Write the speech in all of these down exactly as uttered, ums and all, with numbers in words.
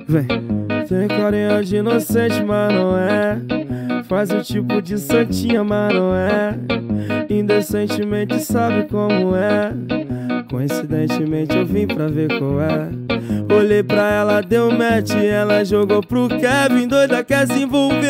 Vem. Tem carinha de inocente, mas não é. Faz o tipo de santinha, mas não é. Indecentemente sabe como é. Coincidentemente eu vim pra ver qual é. Olhei pra ela, deu match, ela jogou pro Kevin, doida quer se envolver.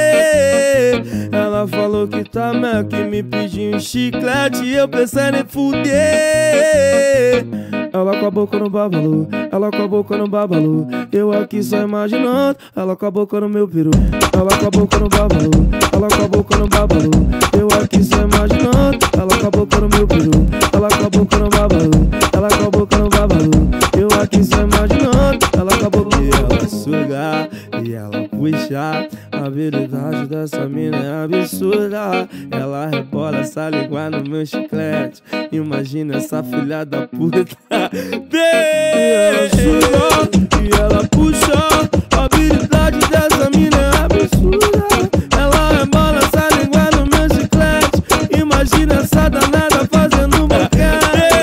Ela falou que tá mel, que me pediu um chiclete e eu pensei em fuder. Ela com a boca no babalu, ela com a boca no babalu. Eu aqui só imaginando, ela com a boca no meu peru. Ela com a boca no babalu, ela com a boca no babalu. Eu aqui só imaginando, ela com a boca no meu peru. Ela com a boca no babalu, ela com a boca no babalu. Eu aqui só imaginando, ela com a boca. E ela sugar, e ela puxar. A habilidade dessa mina é absurda. Ela rebola essa língua no meu chiclete. Imagina essa filha da puta. E ela sugar, e ela puxar. A habilidade dessa mina é absurda. Ela rebola essa língua no meu chiclete. Imagina essa danada fazendo boquete.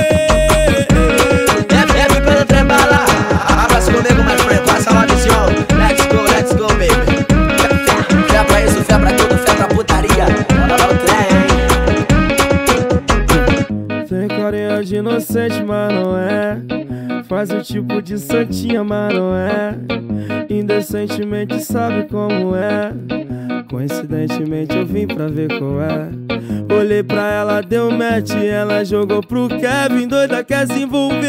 Tem carinha de inocente, mas não é. Faz o tipo de santinha, mas não é. Indecentemente sabe como é. Coincidentemente eu vim pra ver qual é. Olhei pra ela, deu match, ela jogou pro Kevin, doida quer se envolver.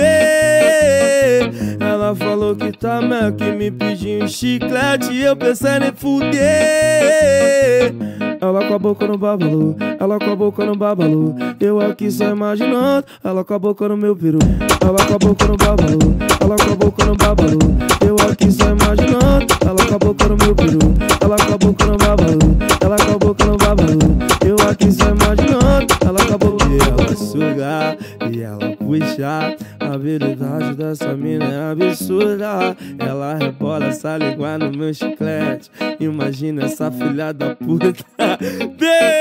Ela falou que tá mel, que me pediu um chiclete e eu pensei em fuder. Ela com a boca no babalu, ela com a boca no babalu. Eu aqui só imaginando, ela com a boca no meu peru. Ela com a boca no babalu, ela com a boca no babalu. Eu aqui só imaginando, ela com a boca no meu peru. Ela com a boca no babalu, ela com a boca no babalu. Eu aqui só imaginando, ela com a boca. E ela sugar, e ela puxar. A habilidade dessa mina é absurda. Ela rebola essa língua no meu chiclete. Imagina essa filha da puta.